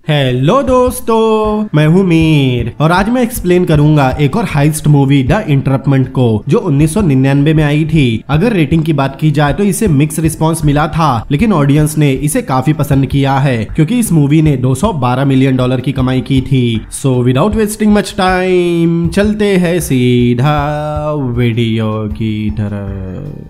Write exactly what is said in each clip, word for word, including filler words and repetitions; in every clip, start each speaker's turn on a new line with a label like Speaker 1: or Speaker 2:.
Speaker 1: Hello दोस्तों, मैं हूं मीर और आज मैं एक्सप्लेन करूंगा एक और हाइस्ट मूवी द इंटरप्टमेंट को, जो उन्नीस सौ निन्यानवे में आई थी। अगर रेटिंग की बात की जाए तो इसे मिक्स रिस्पांस मिला था, लेकिन ऑडियंस ने इसे काफी पसंद किया है क्योंकि इस मूवी ने दो सौ बारह मिलियन डॉलर की कमाई की थी। So without wasting much time चलते हैं सीधा वीडियो की तरफ।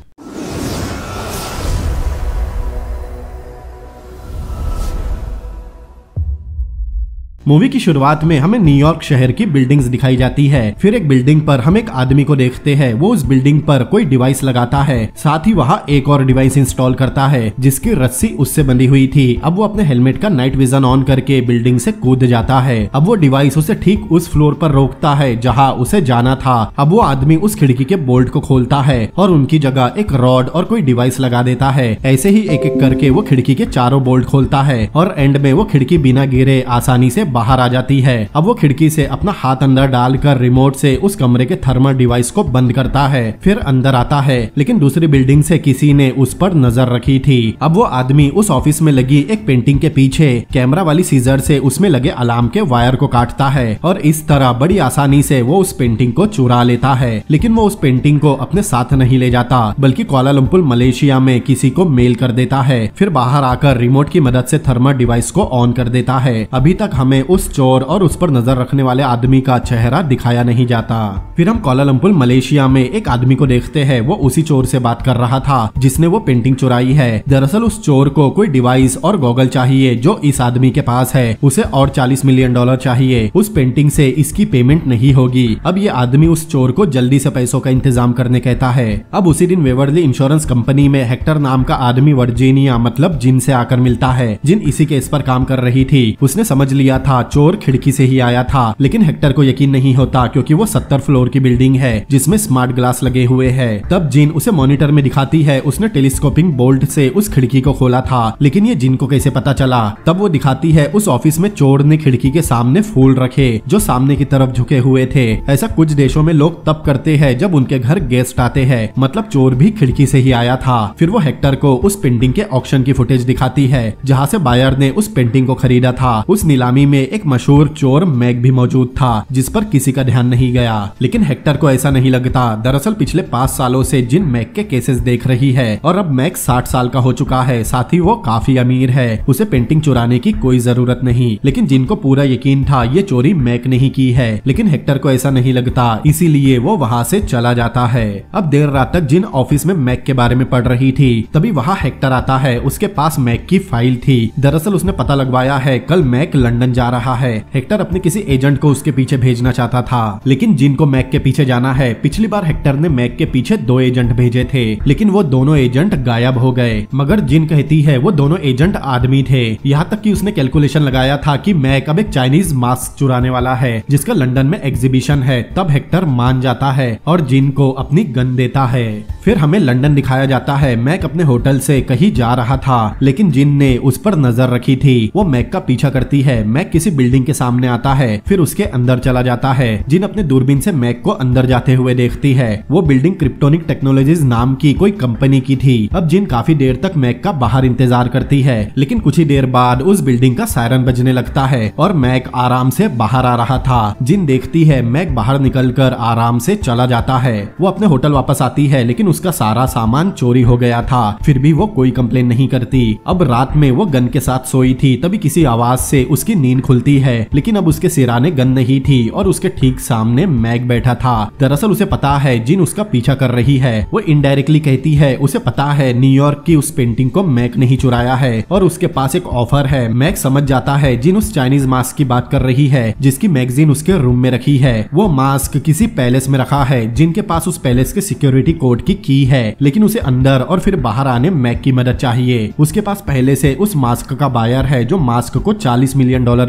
Speaker 1: मूवी की शुरुआत में हमें न्यूयॉर्क शहर की बिल्डिंग्स दिखाई जाती है। फिर एक बिल्डिंग पर हम एक आदमी को देखते हैं। वो उस बिल्डिंग पर कोई डिवाइस लगाता है, साथ ही वहाँ एक और डिवाइस इंस्टॉल करता है जिसकी रस्सी उससे बंधी हुई थी। अब वो अपने हेलमेट का नाइट विजन ऑन करके बिल्डिंग से कूद जाता है। अब वो डिवाइस उसे ठीक उस फ्लोर पर रोकता है जहाँ उसे जाना था। अब वो आदमी उस खिड़की के बोल्ट को खोलता है और उनकी जगह एक रॉड और कोई डिवाइस लगा देता है। ऐसे ही एक एक करके वो खिड़की के चारों बोल्ट खोलता है और एंड में वो खिड़की बिना गिरे आसानी से बाहर आ जाती है। अब वो खिड़की से अपना हाथ अंदर डालकर रिमोट से उस कमरे के थर्मल डिवाइस को बंद करता है, फिर अंदर आता है। लेकिन दूसरी बिल्डिंग से किसी ने उस पर नजर रखी थी। अब वो आदमी उस ऑफिस में लगी एक पेंटिंग के पीछे कैमरा वाली सीजर से उसमें लगे अलार्म के वायर को काटता है और इस तरह बड़ी आसानी से वो उस पेंटिंग को चुरा लेता है। लेकिन वो उस पेंटिंग को अपने साथ नहीं ले जाता, बल्कि कुआलालंपुर मलेशिया में किसी को मेल कर देता है। फिर बाहर आकर रिमोट की मदद से थर्मल डिवाइस को ऑन कर देता है। अभी तक हमें उस चोर और उस पर नजर रखने वाले आदमी का चेहरा दिखाया नहीं जाता। फिर हम कुआलालंपुर मलेशिया में एक आदमी को देखते हैं। वो उसी चोर से बात कर रहा था जिसने वो पेंटिंग चुराई है। दरअसल उस चोर को कोई डिवाइस और गॉगल चाहिए जो इस आदमी के पास है। उसे और चालीस मिलियन डॉलर चाहिए। उस पेंटिंग से इसकी पेमेंट नहीं होगी। अब ये आदमी उस चोर को जल्दी से पैसों का इंतजाम करने कहता है। अब उसी दिन वेवर्ली इंश्योरेंस कंपनी में हेक्टर नाम का आदमी वर्जीनिया मतलब जिन से आकर मिलता है। जिन इसी केस पर काम कर रही थी। उसने समझ लिया था चोर खिड़की से ही आया था, लेकिन हेक्टर को यकीन नहीं होता क्योंकि वो सत्तर फ्लोर की बिल्डिंग है जिसमें स्मार्ट ग्लास लगे हुए हैं। तब जिन उसे मॉनिटर में दिखाती है उसने टेलीस्कोपिंग बोल्ट से उस खिड़की को खोला था, लेकिन ये जिन को कैसे पता चला। तब वो दिखाती है उस ऑफिस में चोर ने खिड़की के सामने फूल रखे जो सामने की तरफ झुके हुए थे। ऐसा कुछ देशों में लोग तब करते हैं जब उनके घर गेस्ट आते हैं, मतलब चोर भी खिड़की से ही आया था। फिर वो हेक्टर को उस पेंटिंग के ऑक्शन की फुटेज दिखाती है जहाँ से बायर ने उस पेंटिंग को खरीदा था। उस नीलामी में एक मशहूर चोर मैक भी मौजूद था जिस पर किसी का ध्यान नहीं गया, लेकिन हेक्टर को ऐसा नहीं लगता। दरअसल पिछले पाँच सालों से जिन मैक के केसेस देख रही है और अब मैक साठ साल का हो चुका है, साथ ही वो काफी अमीर है। उसे पेंटिंग चुराने की कोई जरूरत नहीं, लेकिन जिनको पूरा यकीन था ये चोरी मैक नहीं की है। लेकिन हेक्टर को ऐसा नहीं लगता, इसीलिए वो वहाँ से चला जाता है। अब देर रात तक जिन ऑफिस में मैक के बारे में पढ़ रही थी, तभी वहाँ हेक्टर आता है। उसके पास मैक की फाइल थी। दरअसल उसने पता लगवाया है कल मैक लंदन जा रहा है। हेक्टर अपने किसी एजेंट को उसके पीछे भेजना चाहता था, लेकिन जिन को मैक के पीछे जाना है। पिछली बार हेक्टर ने मैक के पीछे दो एजेंट भेजे थे, लेकिन वो दोनों एजेंट गायब हो गए। मगर जिन कहती है वो दोनों एजेंट आदमी थे। यहाँ तक कि उसने कैलकुलेशन लगाया था कि मैक अब एक चाइनीज मास्क चुराने वाला है जिसका लंदन में एग्जीबिशन है। तब हेक्टर मान जाता है और जिन को अपनी गन देता है। फिर हमें लंदन दिखाया जाता है। मैक अपने होटल से कहीं जा रहा था, लेकिन जिन ने उस पर नजर रखी थी। वो मैक का पीछा करती है। मैक किसी बिल्डिंग के सामने आता है, फिर उसके अंदर चला जाता है। जिन अपने दूरबीन से मैक को अंदर जाते हुए देखती है। वो बिल्डिंग क्रिप्टोनिक टेक्नोलॉजीज नाम की कोई कंपनी की थी। अब जिन काफी देर तक मैक का बाहर इंतजार करती है, लेकिन कुछ ही देर बाद उस बिल्डिंग का सायरन बजने लगता है और मैक आराम से बाहर आ रहा था। जिन देखती है मैक बाहर निकलकर आराम से चला जाता है। वो अपने होटल वापस आती है, लेकिन उसका सारा सामान चोरी हो गया था। फिर भी वो कोई कंप्लेन नहीं करती। अब रात में वो गन के साथ सोई थी, तभी किसी आवाज से उसकी नींद खुलती है, लेकिन अब उसके सिराने गन नहीं थी और उसके ठीक सामने मैक बैठा था। दरअसल उसे पता है जिन उसका पीछा कर रही है। वो इनडायरेक्टली कहती है उसे पता है न्यूयॉर्क की उस पेंटिंग को मैक नहीं चुराया है और उसके पास एक ऑफर है। मैक समझ जाता है जिन उस चाइनीज मास्क की बात कर रही है जिसकी मैगजीन उसके रूम में रखी है। वो मास्क किसी पैलेस में रखा है जिनके पास उस पैलेस के सिक्योरिटी कोड की की है, लेकिन उसे अंदर और फिर बाहर आने मैक की मदद चाहिए। उसके पास पहले से उस मास्क का बायर है जो मास्क को चालीस मिलियन डॉलर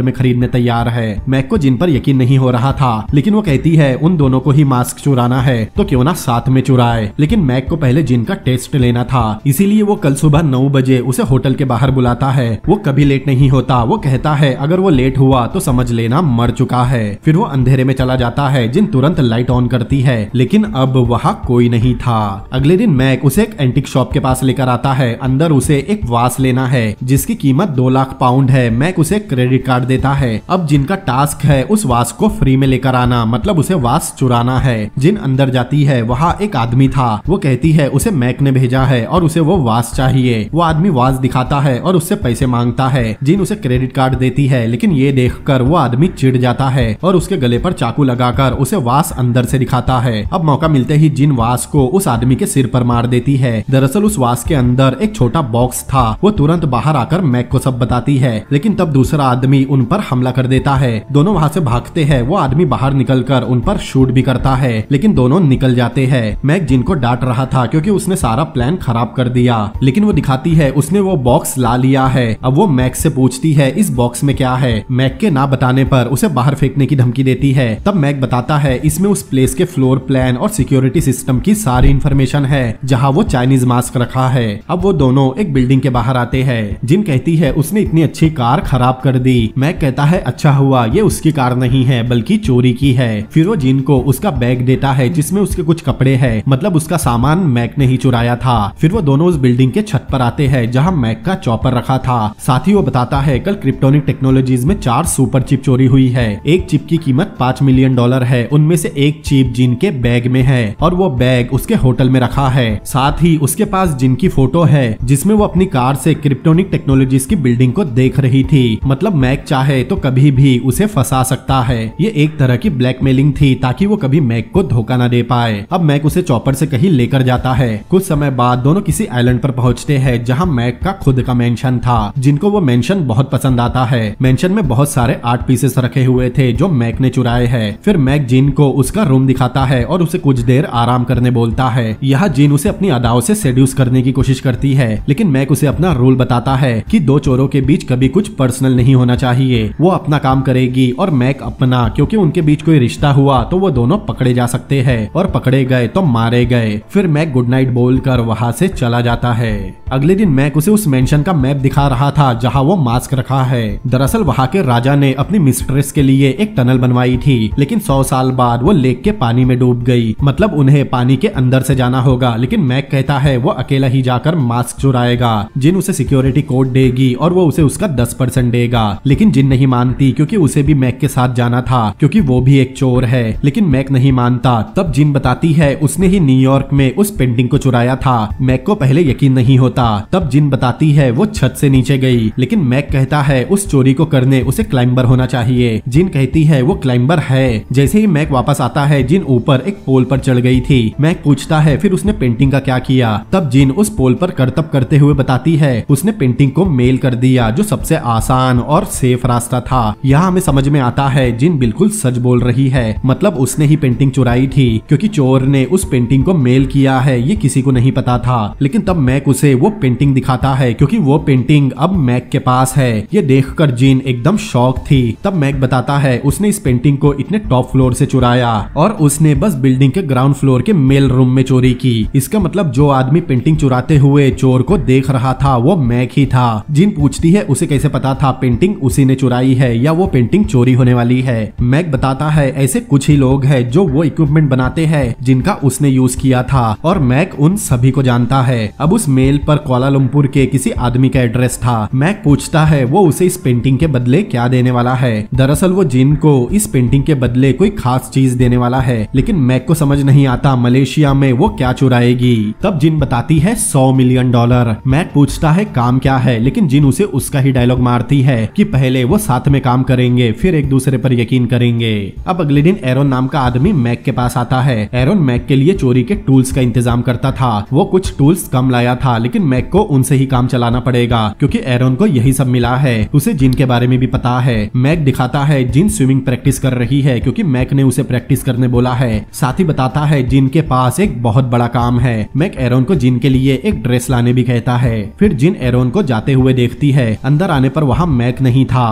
Speaker 1: में खरीदने तैयार है। मैक को जिन पर यकीन नहीं हो रहा था, लेकिन वो कहती है उन दोनों को ही मास्क चुराना है तो क्यों ना साथ में चुराए। लेकिन मैक को पहले जिन का टेस्ट लेना था, इसीलिए वो कल सुबह नौ बजे उसे होटल के बाहर बुलाता है। वो कभी लेट नहीं होता। वो कहता है अगर वो लेट हुआ तो समझ लेना मर चुका है। फिर वो अंधेरे में चला जाता है। जिन तुरंत लाइट ऑन करती है, लेकिन अब वहाँ कोई नहीं था। अगले दिन मैक उसे एक एंटीक शॉप के पास लेकर आता है। अंदर उसे एक वास लेना है जिसकी कीमत दो लाख पाउंड है। मैक उसे क्रेडिट कार्ड देता है। अब जिनका टास्क है उस वास को फ्री में लेकर आना, मतलब उसे वास चुराना है। जिन अंदर जाती है, वहाँ एक आदमी था। वो कहती है उसे मैक ने भेजा है और उसे वो वास चाहिए। वो आदमी वास दिखाता है और उससे पैसे मांगता है। जिन उसे क्रेडिट कार्ड देती है, लेकिन ये देखकर वो आदमी चिढ़ जाता है और उसके गले पर चाकू लगाकर उसे वास अंदर से दिखाता है। अब मौका मिलते ही जिन वास को उस आदमी के सिर पर मार देती है। दरअसल उस वास के अंदर एक छोटा बॉक्स था। वो तुरंत बाहर आकर मैक को सब बताती है, लेकिन तब दूसरा आदमी उन पर हमला कर देता है। दोनों वहाँ से भागते हैं। वो आदमी बाहर निकलकर उन पर शूट भी करता है, लेकिन दोनों निकल जाते हैं। मैक जिन को डांट रहा था क्योंकि उसने सारा प्लान खराब कर दिया, लेकिन वो दिखाती है उसने वो बॉक्स ला लिया है। अब वो मैक से पूछती है इस बॉक्स में क्या है। मैक के ना बताने पर उसे बाहर फेंकने की धमकी देती है। तब मैक बताता है इसमें उस प्लेस के फ्लोर प्लान और सिक्योरिटी सिस्टम की सारी इंफॉर्मेशन है जहाँ वो चाइनीज मास्क रखा है। अब वो दोनों एक बिल्डिंग के बाहर आते हैं। जिन कहती है उसने इतनी अच्छी कार खराब कर दी। मैक कहता है अच्छा हुआ ये उसकी कार नहीं है बल्कि चोरी की है। फिर वो जिन को उसका बैग देता है जिसमें उसके कुछ कपड़े हैं, मतलब उसका सामान मैक ने ही चुराया था। फिर वो दोनों उस बिल्डिंग के छत पर आते हैं जहाँ मैक का चॉपर रखा था। साथ ही वो बताता है कल क्रिप्टोनिक टेक्नोलॉजीज में चार सुपर चिप चोरी हुई है। एक चिप की कीमत पाँच मिलियन डॉलर है। उनमें से एक चिप जिन के बैग में है और वो बैग उसके होटल में रखा है। साथ ही उसके पास जिन की फोटो है जिसमें वो अपनी कार से क्रिप्टोनिक टेक्नोलॉजीज की बिल्डिंग को देख रही थी। मतलब मैक चाहे तो कभी भी उसे फंसा सकता है। ये एक तरह की ब्लैकमेलिंग थी ताकि वो कभी मैक को धोखा न दे पाए। अब मैक उसे चॉपर से कहीं लेकर जाता है। कुछ समय बाद दोनों किसी आइलैंड पर पहुंचते हैं जहां मैक का खुद का मेंशन था। जिनको वो मेंशन बहुत पसंद आता है। मेंशन में बहुत सारे आर्ट पीसेस रखे हुए थे जो मैक ने चुराए हैं। फिर मैक जिन को उसका रूम दिखाता है और उसे कुछ देर आराम करने बोलता है। यहाँ जिन उसे अपनी अदाओं से सेड्यूस करने की कोशिश करती है, लेकिन मैक उसे अपना रूल बताता है कि दो चोरों के बीच कभी कुछ पर्सनल नहीं होना चाहिए। वो अपना काम करेगी और मैक अपना, क्योंकि उनके बीच कोई रिश्ता हुआ तो वो दोनों पकड़े जा सकते हैं और पकड़े गए तो मारे गए। फिर मैक गुड नाइट बोलकर वहाँ से चला जाता है। अगले दिन मैक उसे उस मेंशन का मैप दिखा रहा था जहाँ वो मास्क रखा है। दरअसल वहाँ के राजा ने अपनी मिस्ट्रेस के लिए एक टनल बनवाई थी, लेकिन सौ साल बाद वो लेक के पानी में डूब गई। मतलब उन्हें पानी के अंदर से जाना होगा, लेकिन मैक कहता है वो अकेला ही जाकर मास्क चुराएगा। जिन उसे सिक्योरिटी कोड देगी और वो उसे उसका दस परसेंट देगा, लेकिन जिन नहीं मानती क्योंकि उसे भी मैक के साथ जाना था क्योंकि वो भी एक चोर है। लेकिन मैक नहीं मानता। तब जिन बताती है उसने ही न्यूयॉर्क में उस पेंटिंग को चुराया था। मैक को पहले यकीन नहीं होता। तब जिन बताती है वो छत से नीचे गई, लेकिन मैक कहता है उस चोरी को करने उसे क्लाइंबर होना चाहिए। जिन कहती है वो क्लाइंबर है। जैसे ही मैक वापस आता है जिन ऊपर एक पोल पर चढ़ गई थी। मैक पूछता है फिर उसने पेंटिंग का क्या किया। तब जिन उस पोल पर करतब करते हुए बताती है उसने पेंटिंग को मेल कर दिया, जो सबसे आसान और सेफ रास्ता था। यहाँ हमें समझ में आता है जिन बिल्कुल सच बोल रही है। मतलब उसने ही पेंटिंग चुराई थी, क्योंकि चोर ने उस पेंटिंग को मेल किया है ये किसी को नहीं पता था। लेकिन तब मैक उसे वो पेंटिंग दिखाता है क्योंकि वो पेंटिंग अब मैक के पास है। ये देखकर जिन एकदम शॉक थी। तब मैक बताता है उसने इस पेंटिंग को इतने टॉप फ्लोर से चुराया और उसने बस बिल्डिंग के ग्राउंड फ्लोर के मेल रूम में चोरी की। इसका मतलब जो आदमी पेंटिंग चुराते हुए चोर को देख रहा था वो मैक ही था। जिन पूछती है उसे कैसे पता था पेंटिंग उसी ने चुराई है या वो पेंटिंग चोरी होने वाली है। मैक बताता है ऐसे कुछ ही लोग हैं जो वो इक्विपमेंट बनाते हैं जिनका उसने यूज किया था और मैक उन सभी को जानता है। अब उस मेल पर कुआलालंपुर के किसी आदमी का एड्रेस था। मैक पूछता है वो उसे इस पेंटिंग के बदले क्या देने वाला है। दरअसल वो जिन को इस पेंटिंग के बदले कोई खास चीज देने वाला है, लेकिन मैक को समझ नहीं आता मलेशिया में वो क्या चुराएगी। तब जिन बताती है सौ मिलियन डॉलर। मैक पूछता है काम क्या है, लेकिन जिन उसे उसका ही डायलॉग मारती है कि पहले वो साथ में काम करेंगे फिर एक दूसरे पर यकीन करेंगे। अब अगले दिन एरोन नाम का आदमी मैक के पास आता है। एरोन मैक के लिए चोरी के टूल्स का इंतजाम करता था। वो कुछ टूल्स कम लाया था, लेकिन मैक को उनसे ही काम चलाना पड़ेगा क्योंकि एरोन को यही सब मिला है। उसे जिन के बारे में भी पता है। मैक दिखाता है जिन स्विमिंग प्रैक्टिस कर रही है क्योंकि मैक ने उसे प्रैक्टिस करने बोला है। साथ ही बताता है जिन के पास एक बहुत बड़ा काम है। मैक एरोन को जिन के लिए एक ड्रेस लाने भी कहता है। फिर जिन एरोन को जाते हुए देखती है। अंदर आने पर वहाँ मैक नहीं था।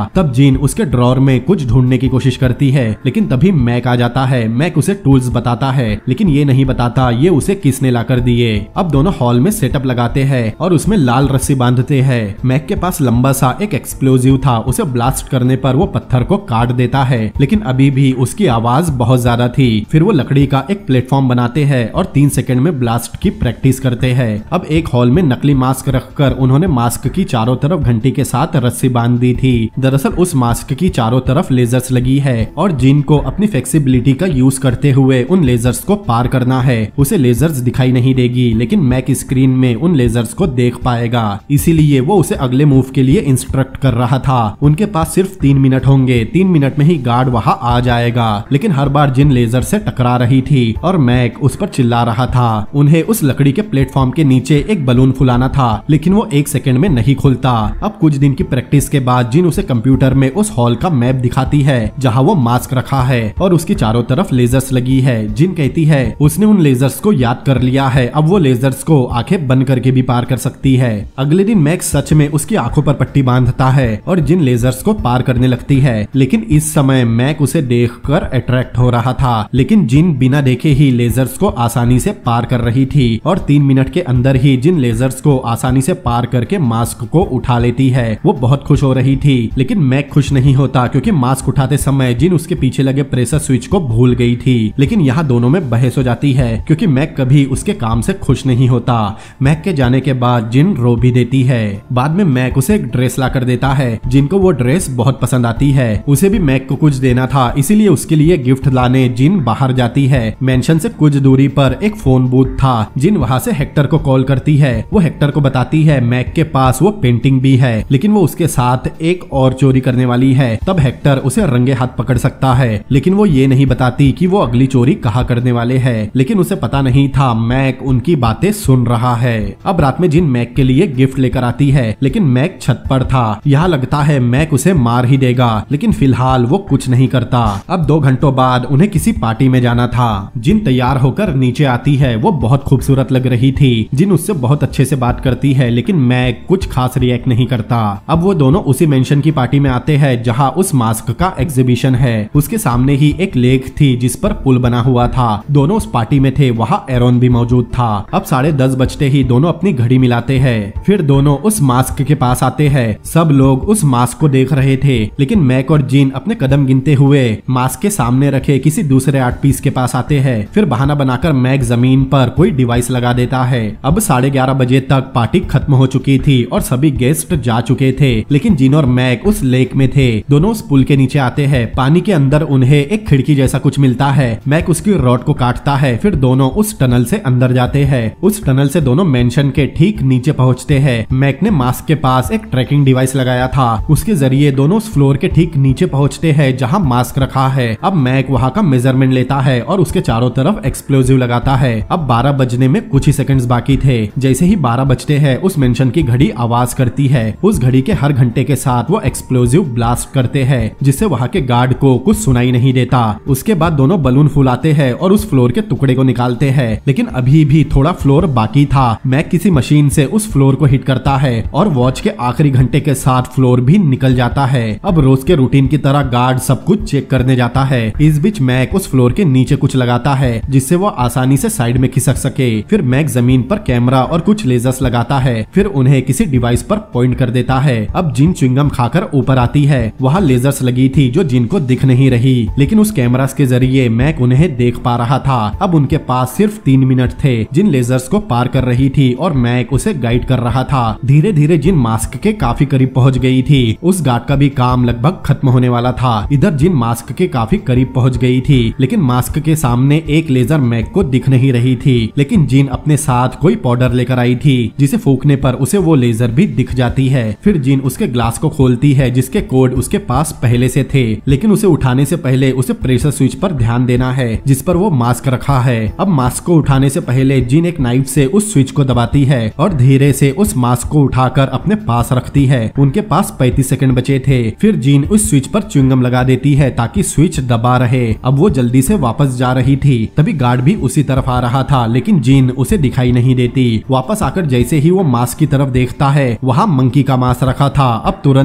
Speaker 1: तब जीन उसके ड्रॉर में कुछ ढूंढने की कोशिश करती है, लेकिन तभी मैक आ जाता है। मैक उसे टूल्स बताता है, लेकिन ये नहीं बताता ये उसे किसने लाकर दिए। अब दोनों हॉल में सेटअप लगाते हैं और उसमें लाल रस्सी बांधते हैं। मैक के पास लंबा सा एक एक्सप्लोजिव था, उसे ब्लास्ट करने पर वो पत्थर को काट देता है, लेकिन अभी भी उसकी आवाज बहुत ज्यादा थी। फिर वो लकड़ी का एक प्लेटफॉर्म बनाते हैं और तीन सेकंड में ब्लास्ट की प्रैक्टिस करते हैं। अब एक हॉल में नकली मास्क रखकर उन्होंने मास्क की चारों तरफ घंटी के साथ रस्सी बांध दी थी। दरअसल उस मास्क की चारों तरफ लेजर्स लगी है और जिन को अपनी फ्लेक्सिबिलिटी का यूज करते हुए उन लेजर्स को पार करना है। उसे लेजर्स दिखाई नहीं देगी, लेकिन मैक स्क्रीन में उन लेजर्स को देख पाएगा, इसीलिए वो उसे अगले मूव के लिए इंस्ट्रक्ट कर रहा था। उनके पास सिर्फ तीन मिनट होंगे, तीन मिनट में ही गार्ड वहां आ जाएगा, लेकिन हर बार जिन लेजर से टकरा रही थी और मैक उस पर चिल्ला रहा था। उन्हें उस लकड़ी के प्लेटफॉर्म के नीचे एक बलून फुलाना था, लेकिन वो एक सेकंड में नहीं खुलता। अब कुछ दिन की प्रैक्टिस के बाद जिन उसे कंप्यूटर में उस हॉल का मैप दिखाती है जहां वो मास्क रखा है और उसकी चारों तरफ लेजर्स लगी है। जिन कहती है उसने उन लेजर्स को याद कर लिया है, अब वो लेजर्स को आंखें बंद करके भी पार कर सकती है। अगले दिन मैक सच में उसकी आंखों पर पट्टी बांधता है और जिन लेजर्स को पार करने लगती है, लेकिन इस समय मैक उसे देखकर अट्रैक्ट हो रहा था, लेकिन जिन बिना देखे ही लेजर्स को आसानी से पार कर रही थी और तीन मिनट के अंदर ही जिन लेजर्स को आसानी से पार करके मास्क को उठा लेती है। वो बहुत खुश हो रही थी, लेकिन मैक खुश नहीं होता क्योंकि मास्क उठाते समय जिन उसके पीछे लगे प्रेशर स्विच को भूल गई थी। लेकिन यहाँ दोनों में बहस हो जाती है क्योंकि मैक कभी उसके काम से खुश नहीं होता। मैक के जाने के बाद जिन रो भी देती है। बाद में मैक उसे एक ड्रेस ला कर देता है, जिनको वो ड्रेस बहुत पसंद आती है। उसे भी मैक को कुछ देना था, इसीलिए उसके लिए गिफ्ट लाने जिन बाहर जाती है। मेंशन से कुछ दूरी पर एक फोन बूथ था। जिन वहाँ से हेक्टर को कॉल करती है। वो हेक्टर को बताती है मैक के पास वो पेंटिंग भी है, लेकिन वो उसके साथ एक और चोरी करने वाली है। तब हेक्टर उसे रंगे हाथ पकड़ सकता है, लेकिन वो ये नहीं बताती कि वो अगली चोरी कहाँ करने वाले है। लेकिन उसे पता नहीं था मैक उनकी बातें सुन रहा है। अब रात में जिन मैक के लिए गिफ्ट लेकर आती है, लेकिन मैक छत पर था। यहाँ लगता है मैक उसे मार ही देगा, लेकिन फिलहाल वो कुछ नहीं करता। अब दो घंटों बाद उन्हें किसी पार्टी में जाना था। जिन तैयार होकर नीचे आती है, वो बहुत खूबसूरत लग रही थी। जिन उससे बहुत अच्छे से बात करती है, लेकिन मैक कुछ खास रिएक्ट नहीं करता। अब वो दोनों उसी मेंशन की पार्टी में आते हैं जहाँ उस मास्क का एग्जीबिशन है। उसके सामने ही एक लेक थी जिस पर पुल बना हुआ था। दोनों उस पार्टी में थे, वहाँ एरोन भी मौजूद था। अब साढ़े दस बजते ही दोनों अपनी घड़ी मिलाते हैं। फिर दोनों उस मास्क के पास आते हैं। सब लोग उस मास्क को देख रहे थे, लेकिन मैक और जिन अपने कदम गिनते हुए मास्क के सामने रखे किसी दूसरे आर्ट पीस के पास आते हैं। फिर बहाना बनाकर मैक जमीन पर कोई डिवाइस लगा देता है। अब साढ़े ग्यारह बजे तक पार्टी खत्म हो चुकी थी और सभी गेस्ट जा चुके थे, लेकिन जिन और मैक उस लेक में थे। दोनों उस पुल के नीचे आते हैं। पानी के अंदर उन्हें एक खिड़की जैसा कुछ मिलता है। मैक उसकी रॉड को काटता है। फिर दोनों उस टनल से अंदर जाते हैं। उस टनल से दोनों मेंशन के ठीक नीचे पहुंचते हैं। मैक ने मास्क के पास एक ट्रैकिंग डिवाइस लगाया था, उसके जरिए दोनों उस फ्लोर के ठीक नीचे पहुंचते हैं जहां मास्क रखा है। अब मैक वहां का मेजरमेंट लेता है और उसके चारों तरफ एक्सप्लोजिव लगाता है। अब बारह बजने में कुछ ही सेकंड्स बाकी थे। जैसे ही बारह बजते हैं, उस मेंशन की घड़ी आवाज करती है। उस घड़ी के हर घंटे के साथ वो एक्सप्लोजिव ब्लास्ट करते हैं, जिससे वहां के गार्ड को कुछ सुनाई नहीं देता। उसके बाद दोनों बलून फुलाते हैं और उस फ्लोर के टुकड़े को निकालते हैं, लेकिन अभी भी थोड़ा फ्लोर बाकी था। मैक किसी मशीन से उस फ्लोर को हिट करता है और वॉच के आखिरी घंटे के साथ फ्लोर भी निकल जाता है। अब रोज के रूटीन की तरह गार्ड सब कुछ चेक करने जाता है। इस बीच मैक उस फ्लोर के नीचे कुछ लगाता है, जिससे वो आसानी से साइड में खिसक सके। फिर मैक जमीन पर कैमरा और कुछ लेजर्स लगाता है, फिर उन्हें किसी डिवाइस पर पॉइंट कर देता है। अब जिन च्युइंगम खाकर ऊपर आती है। वहाँ लेजर्स लगी थी जो जिन को दिख नहीं रही, लेकिन उस कैमरा के जरिए मैक उन्हें देख पा रहा था। अब उनके पास सिर्फ तीन मिनट थे। जिन लेजर्स को पार कर रही थी और मैक उसे गाइड कर रहा था। धीरे धीरे जिन मास्क के काफी करीब पहुंच गई थी। उस गार्ड का भी काम लगभग खत्म होने वाला था। इधर जिन मास्क के काफी करीब पहुंच गई थी, लेकिन मास्क के सामने एक लेजर मैक को दिख नहीं रही थी। लेकिन जिन अपने साथ कोई पाउडर लेकर आई थी, जिसे फूकने पर उसे वो लेजर भी दिख जाती है। फिर जिन उसके ग्लास को खोलती है, जिसके कोड उसके पास पहले से थे, लेकिन उसे उठाने से पहले उसे प्रेशर स्विच पर ध्यान देना है जिस पर वो मास्क रखा है। अब मास्क को उठाने से पहले जिन एक नाइफ से उस स्विच को दबाती है और धीरे से उस मास्क को उठाकर अपने पास रखती है। उनके पास पैंतीस सेकंड बचे थे। फिर जिन उस स्विच पर च्युइंगम लगा देती है ताकि स्विच दबा रहे। अब वो जल्दी से वापस जा रही थी, तभी गार्ड भी उसी तरफ आ रहा था, लेकिन जिन उसे दिखाई नहीं देती। वापस आकर जैसे ही वो मास्क की तरफ देखता है, वहाँ मंकी का मास्क रखा था। अब तुरंत ही वहाँ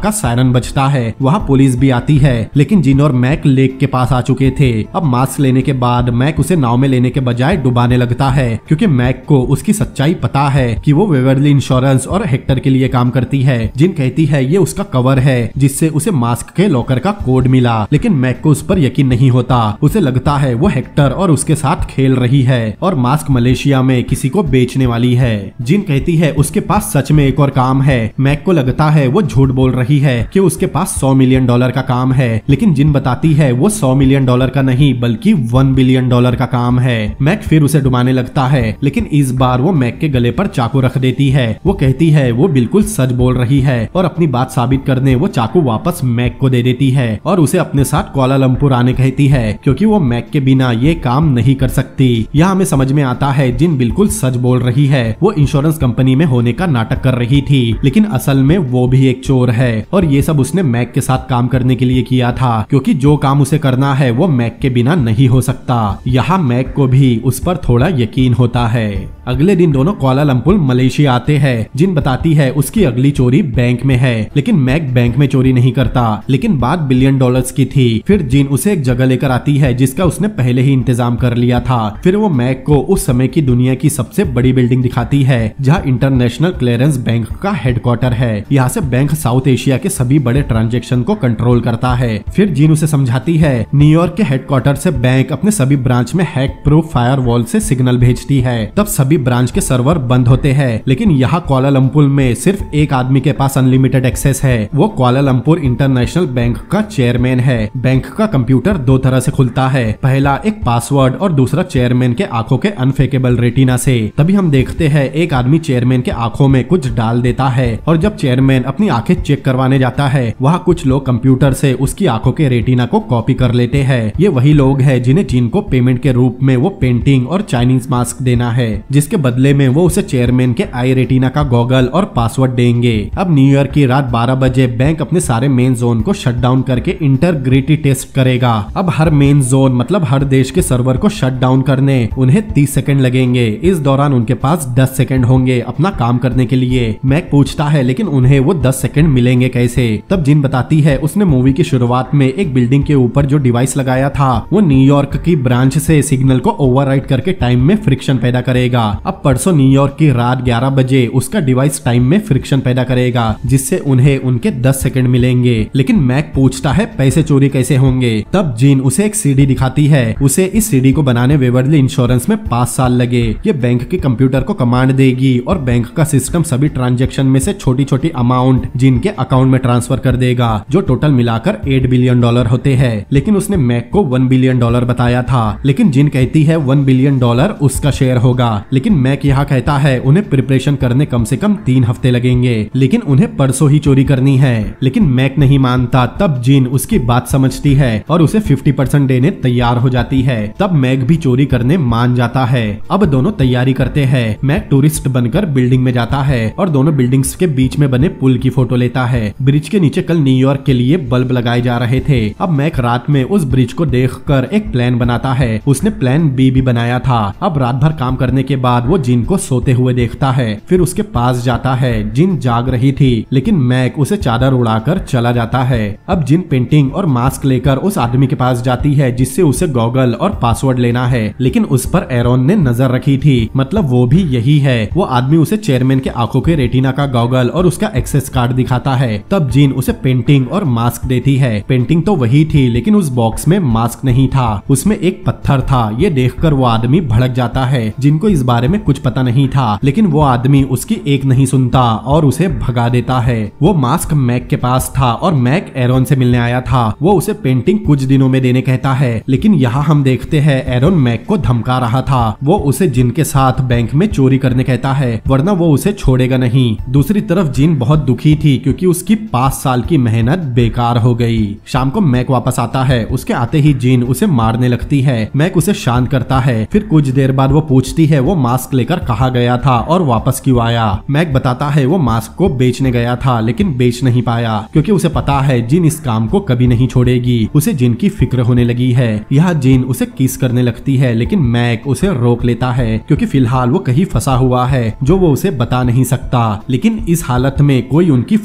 Speaker 1: का सायरन बजता है। वहाँ पुलिस भी आती है, लेकिन जिन और मैक लेक के पास आ चुके थे। अब मास्क लेने के बाद मैक उसे नाव में लेने के बजाय डुबाने लगता है, क्योंकि मैक को उसकी सच्चाई पता है कि वो वेवरली इंश्योरेंस और हेक्टर के लिए काम करती है। जिन कहती है ये उसका कवर है जिससे उसे मास्क के लॉकर का कोड मिला, लेकिन मैक को उस पर यकीन नहीं होता। उसे लगता है वो हेक्टर और उसके साथ खेल रही है और मास्क मलेशिया में किसी को बेचने वाली है। जिन कहती है उसके पास सच में एक और काम है। मैक को लगता है वो झूठ बोल रही है कि उसके पास सौ मिलियन डॉलर का काम है, लेकिन जिन बताती है वो सौ मिलियन डॉलर का नहीं बल्कि वन बिलियन डॉलर का काम है। मैक फिर उसे डुबाने लगता है, लेकिन इस बार वो मैक के गले पर चाकू रख देती है। वो कहती है वो बिल्कुल सच बोल रही है और अपनी बात साबित करने वो चाकू वापस मैक को दे देती है और उसे अपने साथ कुआलालंपुर आने कहती है, क्योंकि वो मैक के बिना ये काम नहीं कर सकती। यहाँ हमें समझ में आता है जिन बिल्कुल सच बोल रही है। वो इंश्योरेंस कंपनी में होने का नाटक कर रही थी, लेकिन असल में वो भी एक चोर है और ये सब उसने मैक के साथ काम करने के लिए किया था, क्योंकि जो काम उसे करना है वो मैक के बिना नहीं हो सकता। यहाँ मैक को भी उस पर थोड़ा यकीन होता है। अगले दिन दोनों कुआलालंपुर मलेशिया आते हैं। जिन बताती है उसकी अगली चोरी बैंक में है, लेकिन मैक बैंक में चोरी नहीं करता, लेकिन बात बिलियन डॉलर्स की थी। फिर जिन उसे एक जगह लेकर आती है जिसका उसने पहले ही इंतजाम कर लिया था। फिर वो मैक को उस समय की दुनिया की सबसे बड़ी बिल्डिंग दिखाती है, जहाँ इंटरनेशनल क्लियरेंस बैंक का हेडक्वार्टर है। यहाँ से बैंक साउथ एशिया के सभी बड़े ट्रांजेक्शन को कंट्रोल करता है। फिर जिन उसे समझाती है न्यूयॉर्क के हेडक्वार्टर से बैंक अपने सभी ब्रांच में हैक प्रूफ फायरवॉल से सिग्नल भेजती है। तब सभी ब्रांच के सर्वर बंद होते हैं, लेकिन यहाँ कुआलालंपुर में सिर्फ एक आदमी के पास अनलिमिटेड एक्सेस है। वो कुआलालंपुर इंटरनेशनल बैंक का चेयरमैन है। बैंक का कंप्यूटर दो तरह से खुलता है, पहला एक पासवर्ड और दूसरा चेयरमैन के आंखों के अनफेकेबल रेटिना से। तभी हम देखते हैं एक आदमी चेयरमैन के आंखों में कुछ डाल देता है और जब चेयरमैन अपनी आंखें चेक करवाने जाता है, वहाँ कुछ लोग कंप्यूटर से उसकी आंखों के रेटिना को कॉपी कर लेते हैं। ये वही लोग हैं जिन्हें जिनको पेमेंट के रूप में वो पेंटिंग और चाइनीज मास्क देना है, जिसके बदले में वो उसे चेयरमैन के आई रेटिना का गॉगल और पासवर्ड देंगे। अब न्यूयॉर्क की रात बारह बजे बैंक अपने सारे मेन जोन को शट डाउन करके इंटीग्रिटी टेस्ट करेगा। अब हर मेन जोन मतलब हर देश के सर्वर को शट डाउन करने उन्हें तीस सेकंड लगेंगे। इस दौरान उनके पास दस सेकंड होंगे अपना काम करने के लिए। मैक पूछता है लेकिन उन्हें वो दस सेकंड मिलेंगे कैसे? तब जिन बताती है उसने मूवी की शुरुआत में एक बिल्डिंग के ऊपर जो डिवाइस लगाया था वो न्यूयॉर्क की ब्रांच से सिग्नल को ओवरराइड करके टाइम में फ्रिक्शन पैदा करेगा। अब परसों न्यूयॉर्क की रात ग्यारह बजे उसका डिवाइस टाइम में फ्रिक्शन पैदा करेगा, जिससे उन्हें उनके दस सेकंड मिलेंगे। लेकिन मैक पूछता है पैसे चोरी कैसे होंगे? तब जिन उसे एक सीडी दिखाती है। उसे इस सीडी को बनाने वेवरली इंश्योरेंस में पाँच साल लगे। ये बैंक के कंप्यूटर को कमांड देगी और बैंक का सिस्टम सभी ट्रांजेक्शन में से छोटी छोटी अमाउंट जिनके अकाउंट में ट्रांसफर कर देगा, जो टोटल मिलाकर आठ बिलियन डॉलर होते हैं। लेकिन उसने मैक को वन बिलियन डॉलर बताया था, लेकिन जिन कहती है वन बिलियन डॉलर उसका शेयर होगा। लेकिन मैक यहाँ कहता है उन्हें प्रिपरेशन करने कम से कम तीन हफ्ते लगेंगे, लेकिन उन्हें परसों ही चोरी करनी है। लेकिन मैक नहीं मानता। तब जिन उसकी बात समझती है और उसे फिफ्टी परसेंट देने तैयार हो जाती है। तब मैक भी चोरी करने मान जाता है। अब दोनों तैयारी करते हैं। मैक टूरिस्ट बनकर बिल्डिंग में जाता है और दोनों बिल्डिंग्स के बीच में बने पुल की फोटो लेता है। ब्रिज के नीचे कल न्यूयॉर्क के लिए बल्ब लगाए जा रहे थे। अब मैक रात में उस ब्रिज को देखकर एक प्लान बनाता है। उसने प्लान बी भी बनाया था। अब रात भर काम करने के बाद वो जिन को सोते हुए देखता है। फिर उसके पास जाता है। जिन जाग रही थी, लेकिन मैक उसे चादर उड़ाकर चला जाता है। अब जिन पेंटिंग और मास्क लेकर उस आदमी के पास जाती है जिससे उसे गॉगल और पासवर्ड लेना है, लेकिन उस पर एरोन ने नजर रखी थी, मतलब वो भी यही है। वो आदमी उसे चेयरमैन के आंखों के रेटिना का गॉगल और उसका एक्सेस कार्ड दिखाता है। तब जिन उसे पेंटिंग और मास्क देती है। पेंटिंग तो वही थी, लेकिन उस बॉक्स में मास्क नहीं था, उसमें एक पत्थर था। ये देखकर वो आदमी भड़क जाता है। जिनको इस बारे में कुछ पता नहीं था, लेकिन वो आदमी उसकी एक नहीं सुनता और उसे भगा देता है। वो मास्क मैक के पास था और मैक एरोन से मिलने आया था। वो उसे पेंटिंग कुछ दिनों में देने कहता है, लेकिन यहाँ हम देखते हैं एरोन मैक को धमका रहा था। वो उसे जिन के साथ बैंक में चोरी करने कहता है, वरना वो उसे छोड़ेगा नहीं। दूसरी तरफ जिन बहुत दुखी थी क्योंकि उसकी पाँच साल की मेहनत बेकार हो गई। शाम को मैक वापस आता है। उसके आते ही जिन उसे मारने लगती है। मैक उसे शांत करता है। फिर कुछ देर बाद वो पूछती है वो मास्क लेकर कहाँ गया था और वापस क्यों आया। मैक बताता है वो मास्क को बेचने गया था, लेकिन बेच नहीं पाया क्योंकि उसे पता है जिन इस काम को कभी नहीं छोड़ेगी। उसे जिन की फिक्र होने लगी है। यहाँ जिन उसे किस करने लगती है, लेकिन मैक उसे रोक लेता है क्योंकि फिलहाल वो कहीं फंसा हुआ है जो वो उसे बता नहीं सकता। लेकिन इस हालत में कोई उनकी फोटो खींच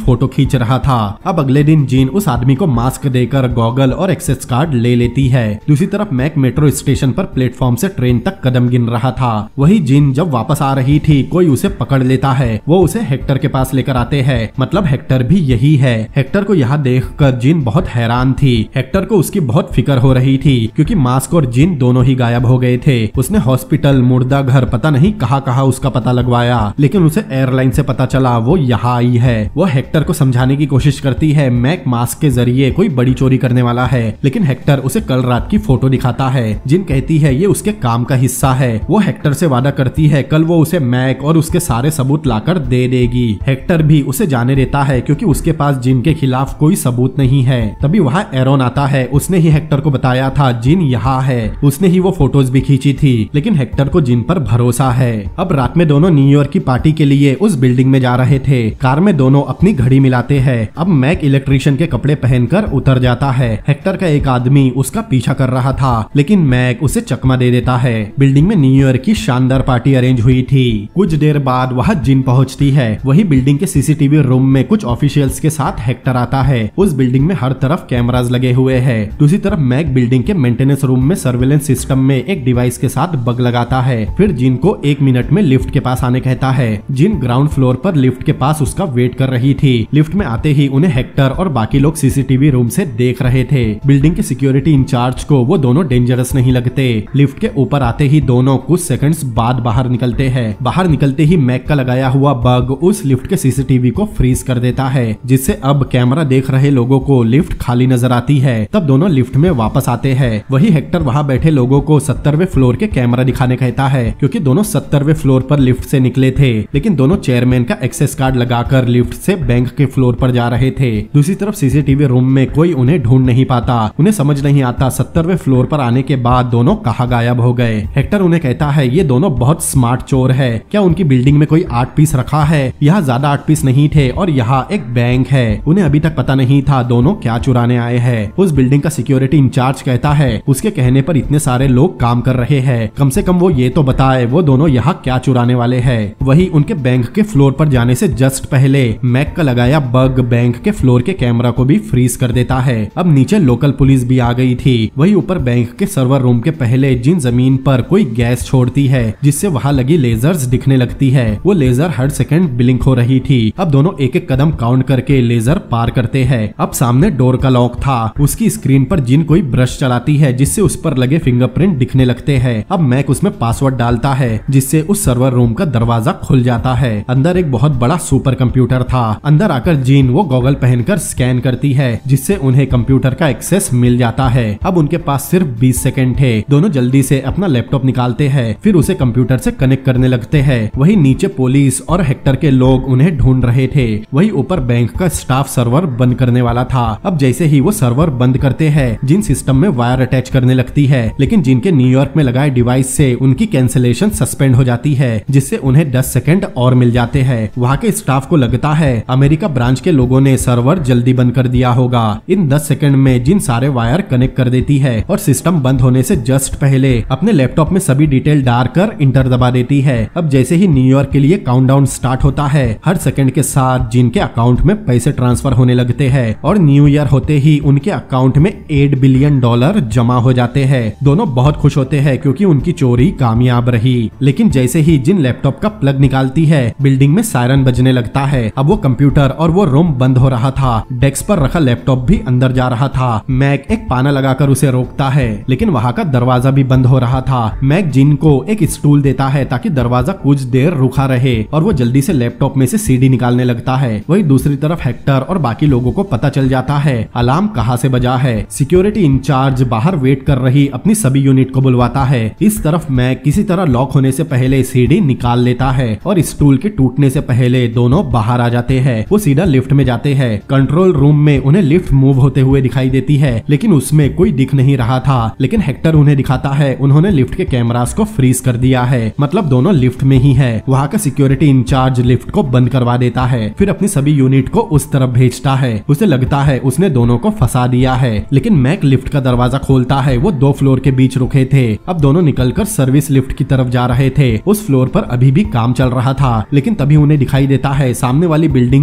Speaker 1: खींच रहा था। अब अगले दिन जिन उस आदमी को मास्क देकर गॉगल और एक्सेस कार्ड ले लेती है। दूसरी तरफ मैक मेट्रो स्टेशन पर प्लेटफॉर्म से ट्रेन तक कदम गिन रहा था। वही जिन जब वापस आ रही थी कोई उसे पकड़ लेता है। वो उसे हेक्टर के पास लेकर आते हैं। मतलब हेक्टर भी यही है। हेक्टर को यहाँ देखकर जिन बहुत हैरान थी। हेक्टर को उसकी बहुत फिक्र हो रही थी क्योंकि मास्क और जिन दोनों ही गायब हो गए थे। उसने हॉस्पिटल, मुर्दा घर, पता नहीं कहाँ कहाँ उसका पता लगवाया, लेकिन उसे एयरलाइन से पता चला वो यहाँ आई है। वो हेक्टर को समझाने की कोशिश करती है मैक मास्क के जरिए कोई बड़ी चोरी करने वाला है, लेकिन हेक्टर उसे कल रात की फोटो दिखाता है। जिन कहती है ये उसके काम का हिस्सा है। वो हेक्टर से वादा करती है कल वो उसे मैक और उसके सारे सबूत लाकर दे देगी। हेक्टर भी उसे जाने देता है क्योंकि उसके पास जिन के खिलाफ कोई सबूत नहीं है। तभी वहाँ एरोन आता है। उसने ही हेक्टर को बताया था जिन यहाँ है। उसने ही वो फोटोज भी खींची थी, लेकिन हेक्टर को जिन पर भरोसा है। अब रात में दोनों न्यूयॉर्क की पार्टी के लिए उस बिल्डिंग में जा रहे थे। कार में दोनों अपनी घड़ी मिलाते हैं। अब मैक इलेक्ट्रिशियन के कपड़े पहनकर उतर जाता है। हेक्टर का एक आदमी उसका पीछा कर रहा था, लेकिन मैक उसे चकमा दे देता है। बिल्डिंग में न्यूयॉर्क की शानदार पार्टी अरेंज हुई थी। कुछ देर बाद वहाँ जिन पहुँचती है। वही बिल्डिंग के सीसीटीवी रूम में कुछ ऑफिशियल्स के साथ हेक्टर आता है। उस बिल्डिंग में हर तरफ कैमरास लगे हुए हैं। दूसरी तरफ मैक बिल्डिंग के मेंटेनेंस रूम में सर्वेलेंस सिस्टम में एक डिवाइस के साथ बग लगाता है। फिर जिन को एक मिनट में लिफ्ट के पास आने कहता है। जिन ग्राउंड फ्लोर पर लिफ्ट के पास उसका वेट कर रही थी। लिफ्ट में आते ही उन्हें हेक्टर और बाकी लोग सीसीटीवी रूम से देख रहे थे। बिल्डिंग के सिक्योरिटी इंचार्ज को वो दोनों डेंजरस नहीं लगते। लिफ्ट के ऊपर आते ही दोनों कुछ सेकंड्स बाद बाहर निकलते हैं। बाहर निकलते ही मैक का लगाया हुआ बग उस लिफ्ट के सीसीटीवी को फ्रीज कर देता है, जिससे अब कैमरा देख रहे लोगों को लिफ्ट खाली नजर आती है। तब दोनों लिफ्ट में वापस आते हैं। वही हेक्टर वहाँ बैठे लोगों को सत्तरवें फ्लोर के कैमरा दिखाने कहता है, क्योंकि दोनों सत्तरवें फ्लोर पर लिफ्ट से निकले थे, लेकिन दोनों चेयरमैन का एक्सेस कार्ड लगाकर लिफ्ट से बैंक के फ्लोर पर जा रहे थे। दूसरी तरफ सीसीटीवी रूम में कोई उन्हें ढूंढ नहीं पाता। उन्हें समझ नहीं आता सत्तरवें फ्लोर पर आने के बाद दोनों कहाँ गायब हो गए। हेक्टर उन्हें कहता है ये दोनों बहुत स्मार्ट चोर है। क्या उनकी बिल्डिंग में कोई आर्ट पीस रखा है? यहाँ ज्यादा आर्ट पीस नहीं थे और यहाँ एक बैंक है। उन्हें अभी तक पता नहीं था दोनों क्या चुराने आए हैं। उस बिल्डिंग का सिक्योरिटी इंचार्ज कहता है उसके कहने पर इतने सारे लोग काम कर रहे हैं, कम से कम वो ये तो बताए वो दोनों यहाँ क्या चुराने वाले हैं। वही उनके बैंक के फ्लोर पर जाने से जस्ट पहले मैक का लगाया बग बैंक के फ्लोर के कैमरा को भी फ्रीज कर देता है। अब नीचे लोकल पुलिस भी आ गई थी। वही ऊपर बैंक के सर्वर रूम के पहले जिन जमीन पर कोई गैस छोड़ती है, जिससे वहाँ लगी लेजर्स दिखने लगती है। वो लेजर हर सेकंड ब्लिंक हो रही थी। अब दोनों एक एक कदम काउंट करके लेजर पार करते हैं। अब सामने डोर का लॉक था। उसकी स्क्रीन पर जिन कोई ब्रश चलाती है, जिससे उस पर लगे फिंगरप्रिंट दिखने लगते हैं। अब मैक उसमें पासवर्ड डालता है, जिससे उस सर्वर रूम का दरवाजा खुल जाता है। अंदर एक बहुत बड़ा सुपर कंप्यूटर था। अंदर आकर जिन वो गॉगल पहनकर स्कैन करती है, जिससे उन्हें कंप्यूटर का एक्सेस मिल जाता है। अब उनके पास सिर्फ बीस सेकंड थे। दोनों जल्दी से अपना लैपटॉप निकालते हैं, फिर उसे कंप्यूटर से कनेक्ट करने लगते हैं। वही नीचे पुलिस और हेक्टर के लोग उन्हें ढूंढ रहे थे। वही ऊपर बैंक का स्टाफ सर्वर बंद करने वाला था। अब जैसे ही वो सर्वर बंद करते हैं, जिन सिस्टम में वायर अटैच करने लगती है, लेकिन जिनके न्यूयॉर्क में लगाए डिवाइस से उनकी कैंसिलेशन सस्पेंड हो जाती है, जिससे उन्हें दस सेकंड और मिल जाते हैं। वहाँ के स्टाफ को लगता है अमेरिका ब्रांच के लोगों ने सर्वर जल्दी बंद कर दिया होगा। इन दस सेकंड में जिन सारे वायर कनेक्ट कर देती है और सिस्टम बंद होने से जस्ट पहले अपने लैपटॉप में सभी डिटेल डालकर इंटर दबा देती है। अब जैसे ही न्यूयॉर्क के लिए काउंटडाउन स्टार्ट होता है, हर सेकंड के साथ जिनके अकाउंट में पैसे ट्रांसफर होने लगते हैं और न्यू ईयर होते ही उनके अकाउंट में एट बिलियन डॉलर जमा हो जाते हैं। दोनों बहुत खुश होते हैं क्योंकि उनकी चोरी कामयाब रही। लेकिन जैसे ही जिन लैपटॉप का प्लग निकालती है, बिल्डिंग में सायरन बजने लगता है। अब वो कंप्यूटर और वो रूम बंद हो रहा था। डेस्क पर रखा लैपटॉप भी अंदर जा रहा था। मैक एक पाना लगाकर उसे रोकता है, लेकिन वहाँ का दरवाजा भी बंद हो रहा था। मैक जिन को एक स्टूल देता है ताकि दरवाजा कुछ देर रुका रहे और वो जल्दी से लैपटॉप में से सीडी निकालने लगता है। वही दूसरी तरफ हेक्टर और बाकी लोगों को पता चल जाता है अलार्म कहाँ से बजा है। सिक्योरिटी इंचार्ज बाहर वेट कर रही अपनी सभी यूनिट को बुलवाता है। इस तरफ मैक किसी तरह लॉक होने से पहले सीडी निकाल लेता है और स्टूल के टूटने से पहले दोनों बाहर आ जाते हैं। वो सीधा लिफ्ट में जाते हैं। कंट्रोल रूम में उन्हें लिफ्ट मूव होते हुए दिखाई देती है, लेकिन उसमें कोई दिख नहीं रहा था। लेकिन हेक्टर उन्हें दिखाता है उन्होंने लिफ्ट के कैमरास को फ्रीज कर दिया है, मतलब दोनों लिफ्ट में ही है। वहाँ का सिक्योरिटी इंचार्ज लिफ्ट को बंद करवा देता है, फिर अपनी सभी यूनिट को उस तरफ भेजता है। उसे लगता है उसने दोनों को फंसा दिया है, लेकिन मैक लिफ्ट का दरवाजा खोलता है। वो दो फ्लोर के बीच रुके थे। अब दोनों निकलकर सर्विस लिफ्ट की तरफ जा रहे थे। उस फ्लोर पर अभी भी काम चल रहा था, लेकिन तभी उन्हें दिखाई देता है सामने वाली बिल्डिंग से उन्हें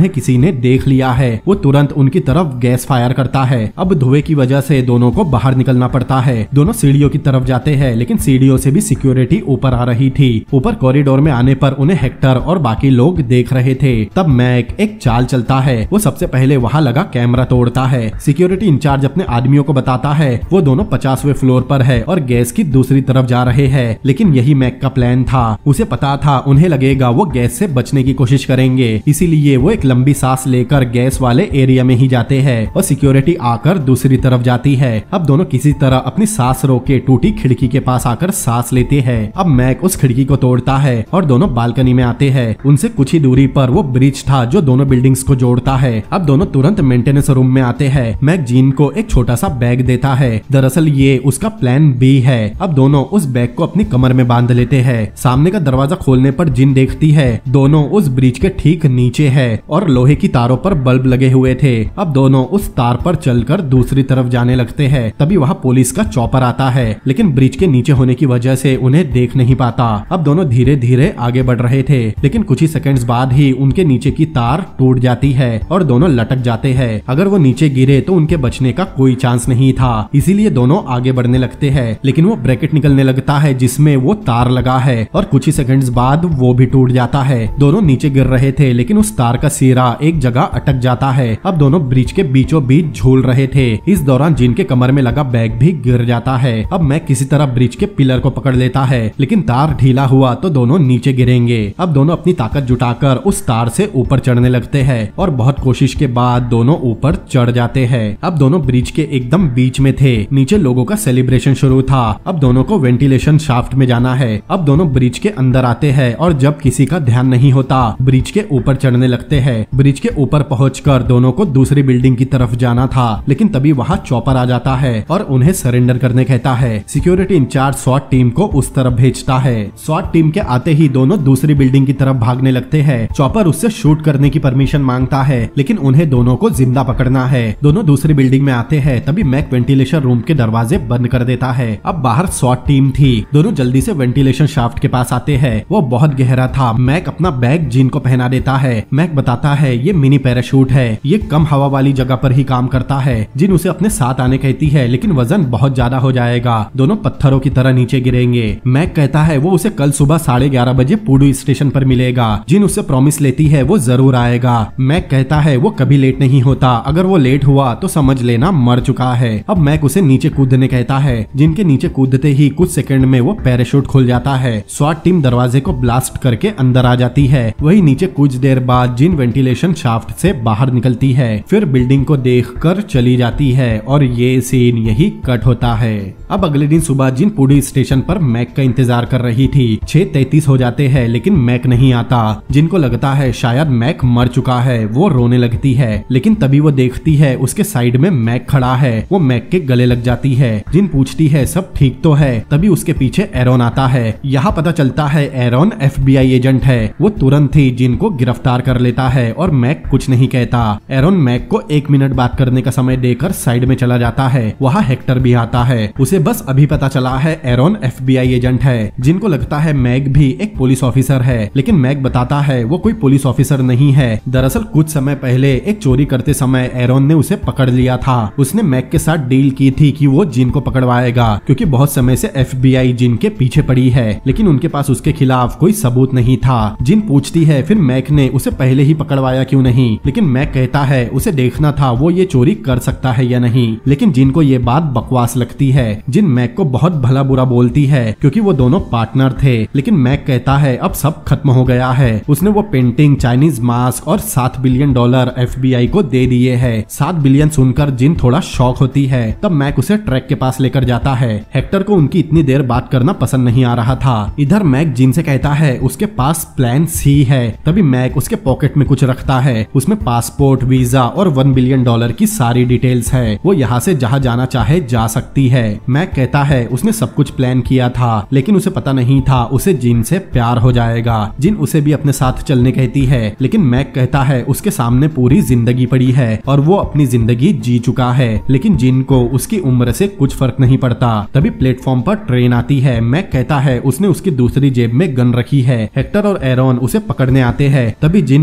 Speaker 1: उन्हें किसी ने देख लिया है। वो तुरंत उनकी तरफ गैस फायर करता है। अब धुएं की वजह से दोनों को बाहर निकलना पड़ता है। दोनों सीढ़ियों की तरफ जाते हैं, लेकिन सीढ़ियों से भी सिक्योरिटी ऊपर आ रही थी। ऊपर कॉरिडोर में आने पर उन्हें हेक्टर और बाकी लोग देख रहे थे। तब मैक एक चाल चलता है। वो सबसे पहले वहाँ लगा कैमरा तोड़ता है। सिक्योरिटी इंचार्ज अपने आदमियों को बताता है वो दोनों पचासवें फ्लोर पर है और गैस की दूसरी तरफ जा रहे हैं। लेकिन यही मैक का प्लान था। उसे पता था उन्हें लगेगा वो गैस से बचने की कोशिश करेंगे, इसीलिए वो एक लंबी सांस लेकर गैस वाले एरिया में ही जाते हैं और सिक्योरिटी आकर दूसरी तरफ जाती है। अब दोनों किसी तरह अपनी सांस रोक के टूटी खिड़की के पास आकर सांस लेते हैं। अब मैक उस खिड़की को तोड़ता है और दोनों बालकनी में आते हैं। उनसे कुछ ही दूरी पर वो ब्रिज था जो दोनों बिल्डिंग्स को जोड़ता है। अब दोनों तुरंत मेंटेनेंस रूम में आते हैं। मैक जीन को एक छोटा सा बैग देता है। दरअसल ये उसका प्लान बी है। अब दोनों उस बैग को अपनी कमर में बांध लेते हैं। सामने का दरवाजा खोलने पर जिन देखती है दोनों उस ब्रिज के ठीक नीचे है और लोहे की तारों पर बल्ब लगे हुए थे। अब दोनों उस तार पर चलकर दूसरी तरफ जाने लगते हैं। तभी वहाँ पुलिस का चॉपर आता है, लेकिन ब्रिज के नीचे होने की वजह से उन्हें देख नहीं पाता। अब दोनों धीरे धीरे आगे बढ़ रहे थे, लेकिन कुछ ही सेकंड्स बाद ही उनके नीचे की तार टूट जाती है और दोनों लटक जाते हैं। अगर वो नीचे गिरे तो उनके बचने का कोई चांस नहीं था, इसीलिए दोनों आगे बढ़ने लगते हैं। लेकिन वो ब्रैकेट निकलने लगता है जिसमें वो तार लगा है और कुछ ही सेकंड्स बाद वो भी टूट जाता है। दोनों नीचे गिर रहे थे, लेकिन उस तार का सिरा एक जगह अटक जाता है। अब दोनों ब्रिज के बीचों बीच झूल रहे थे। इस दौरान जिनके कमर में लगा बैग भी गिर जाता है। अब मैक किसी तरह ब्रिज के पिलर को पकड़ लेता है, लेकिन तार ढीला हुआ तो दोनों नीचे गिरेंगे। अब दोनों अपनी ताकत जुटाकर उस तार से ऊपर चढ़ने लगते हैं और बहुत कोशिश के बाद दोनों ऊपर चढ़ जाते हैं। अब दोनों ब्रिज के एकदम बीच में थे। नीचे लोगों का सेलिब्रेशन शुरू था। अब दोनों को वेंटिलेशन शाफ्ट में जाना है। अब दोनों ब्रिज के अंदर आते हैं और जब किसी का ध्यान नहीं होता ब्रिज के ऊपर चढ़ने लगते हैं। ब्रिज के ऊपर पहुंचकर दोनों को दूसरी बिल्डिंग की तरफ जाना था, लेकिन तभी वहाँ चॉपर आ जाता है और उन्हें सरेंडर करने कहता है। सिक्योरिटी इंचार्ज स्वॉट टीम को उस तरफ भेजता है। स्वॉट टीम के आते ही दोनों दूसरी बिल्डिंग की तरफ भागने लगते हैं। चॉपर उससे शूट करने की परमिशन मांगता है, लेकिन उन्हें दोनों को जिंदा पकड़ना है। दोनों दूसरी बिल्डिंग में आते हैं, तभी मैक वेंटिलेशन रूम के दरवाजे बंद कर देता है। अब बाहर स्वॉट टीम थी। दोनों जल्दी से वेंटिलेशन शाफ्ट के पास आते हैं। वो बहुत गहरा था। मैक अपना बैग जिन को पहना देता है। मैक बताता है ये मिनी पैराशूट है, ये कम हवा वाली जगह पर ही काम करता है। जिन उसे अपने साथ आने कहती है, लेकिन वजन बहुत ज्यादा हो जाएगा, दोनों पत्थरों की तरह नीचे गिरेंगे। मैक कहता है वो उसे कल सुबह साढ़े ग्यारह बजे पुडू स्टेशन पर मिलेगा। जिन उससे प्रॉमिस लेती है वो जरूर आएगा। मैक कहता है वो कभी लेट नहीं होता, अगर वो लेट हुआ तो समझ लेना मर चुका है। अब मैक उसे नीचे कूदने कहता है। जिनके नीचे कूदते ही कुछ सेकंड में वो पैराशूट खुल जाता है। स्वाट टीम दरवाजे को ब्लास्ट करके अंदर आ जाती है। वही नीचे कुछ देर बाद जिन वेंटिलेशन शाफ्ट से बाहर निकलती है, फिर बिल्डिंग को देखकर चली जाती है और ये सीन यही कट होता है। अब अगले दिन सुबह जिन पुडी स्टेशन पर मैक का इंतजार कर रही थी। छह तैतीस हो जाते हैं, लेकिन मैक नहीं आता। जिनको लगता है शायद मैक मर चुका है, वो रोने लगती है, लेकिन तभी वो देखती है उसके साइड में मैक खड़ा है। वो मैक के गले लग जाती है। जिन पूछती है सब ठीक तो है, तभी उसके पीछे एरोन आता है। यहाँ पता चलता है Aaron F B I agent है। वो तुरंत ही जिन को गिरफ्तार कर लेता है और मैक कुछ नहीं कहता। एरोन मैक को एक मिनट बात करने का समय देकर साइड में चला जाता है। वहाँ हेक्टर भी आता है। उसे बस अभी पता चला है Aaron F B I agent है। जिनको लगता है मैक भी एक पुलिस ऑफिसर है, लेकिन मैक बताता है वो कोई पुलिस ऑफिसर नहीं है। दरअसल कुछ समय पहले एक चोरी करते समय एरोन ने उसे पकड़ लिया था। उसने मैक के साथ डील की थी कि वो जिन को पकड़वाएगा, क्योंकि बहुत समय से एफ बी आई जिन के पीछे पड़ी है, लेकिन उनके पास उसके खिलाफ कोई सबूत नहीं था। जिन पूछती है फिर मैक ने उसे पहले ही पकड़वाया क्यों नहीं, लेकिन मैक कहता है उसे देखना था वो ये चोरी कर सकता है या नहीं। लेकिन जिन को ये बात बकवास लगती है। जिन मैक को बहुत भला बुरा बोलती है, क्योंकि वो दोनों पार्टनर थे, लेकिन मैक कहता है अब सब खत्म हो गया है। उसने वो पेंटिंग, चाइनीज मास्क और सात billion dollar F B I को दे दिए है। सात बिलियन सुनकर जिन थोड़ा शॉक होती है। तब मैक उसे ट्रैक के पास लेकर जाता है। हेक्टर को उनकी इतनी देर बात करना पसंद नहीं आ रहा था। इधर मैक जिन से कहता है उसके पास प्लान सी है। तभी मैक उसके पॉकेट में कुछ रखता है। उसमें पासपोर्ट, वीजा और वन बिलियन डॉलर की सारी डिटेल्स है। वो यहाँ से जहाँ जाना चाहे जा सकती है। मैक कहता है उसने सब कुछ प्लान किया था, लेकिन उसे पता नहीं था उसे जिन से प्यार हो जाएगा। जिन उसे भी अपने साथ चलने कहती है, लेकिन मैक कहता है उसके सामने पूरी जिंदगी पड़ी है और वो अपनी जिंदगी जी चुका है, लेकिन जिन को उसकी उम्र से कुछ फर्क नहीं पड़ता। तभी प्लेटफॉर्म पर ट्रेन आती है। मैक कहता है उसने उसकी दूसरी जेब में गन रखी है। हेक्टर और एरोन उसे पकड़ने आते हैं। तभी जिन गन निकाल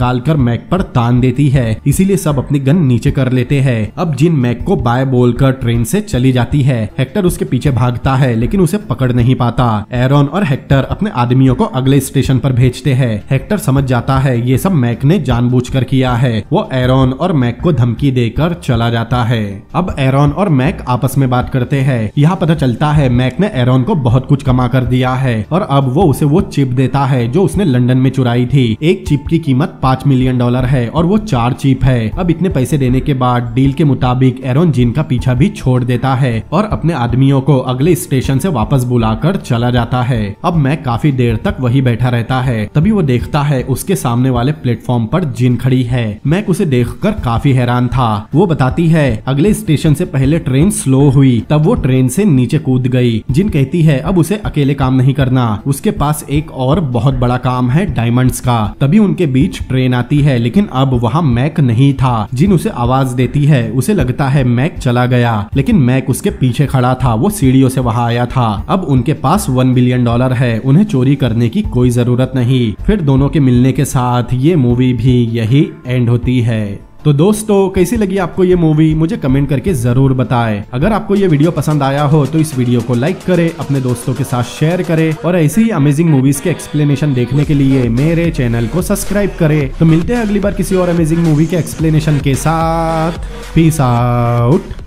Speaker 1: निकालकर मैक पर तान देती है, इसीलिए सब अपनी गन नीचे कर लेते हैं। अब जिन मैक को बाय बोलकर ट्रेन से चली जाती है। हेक्टर उसके पीछे भागता है लेकिन उसे पकड़ नहीं पाता। एरॉन और हेक्टर अपने आदमियों को अगले स्टेशन पर भेजते हैं। हेक्टर समझ जाता है ये सब मैक ने जानबूझकर किया है। वो एरॉन और मैक को धमकी देकर चला जाता है। अब एरॉन और मैक आपस में बात करते हैं। यहाँ पता चलता है मैक ने एरॉन को बहुत कुछ कमा कर दिया है और अब वो उसे वो चिप देता है जो उसने लंदन में चुराई थी। एक चिप की कीमत पाँच मिलियन डॉलर है और वो चार चिप है। अब इतने पैसे देने के बाद डील के मुताबिक एरॉन जिन का पीछा भी छोड़ देता है और अपने आदमियों को अगले स्टेशन से वापस बुलाकर चला जाता है। अब मैक काफी देर तक वही बैठा रहता है। तभी वो देखता है उसके सामने वाले प्लेटफॉर्म पर जिन खड़ी है। मैक उसे देखकर काफी हैरान था। वो बताती है अगले स्टेशन से पहले ट्रेन स्लो हुई, तब वो ट्रेन से नीचे कूद गई। जिन कहती है अब उसे अकेले काम नहीं करना, उसके पास एक और बहुत बड़ा काम है डायमंड्स का। तभी उनके बीच ट्रेन आती है लेकिन अब वहाँ मैक नहीं था। जिन उसे आवाज देती है, उसे लगता है मैक चला गया लेकिन मैक उसके पीछे खड़ा था। वो सीढ़ियों से वहाँ आया था। अब उनके पास वन बिलियन डॉलर है, उन्हें चोरी करने की कोई जरूरत नहीं। फिर दोनों के मिलने के साथ ये मूवी भी यही एंड होती है। तो दोस्तों कैसी लगी आपको ये मूवी, मुझे कमेंट करके जरूर बताएं। अगर आपको ये वीडियो पसंद आया हो तो इस वीडियो को लाइक करें, अपने दोस्तों के साथ शेयर करें और ऐसे ही अमेजिंग मूवीज के एक्सप्लेनेशन देखने के लिए मेरे चैनल को सब्सक्राइब करें। तो मिलते हैं अगली बार किसी और अमेजिंग मूवी के एक्सप्लेनेशन के साथ। Peace out.